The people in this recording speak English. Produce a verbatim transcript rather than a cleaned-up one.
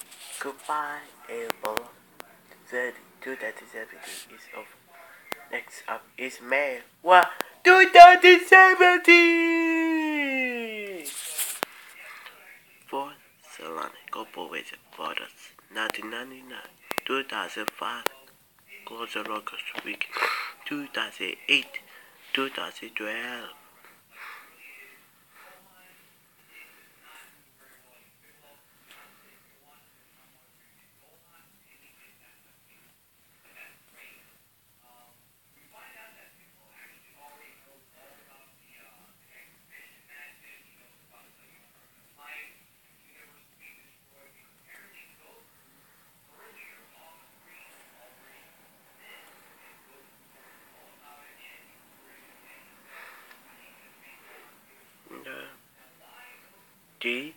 Goodbye, April. thirty, twenty seventeen is over. Next up is May. What? twenty seventeen! For Solana Corporation Photos. nineteen ninety-nine. two thousand five. Closer Rockers Week. two thousand eight. two thousand twelve. G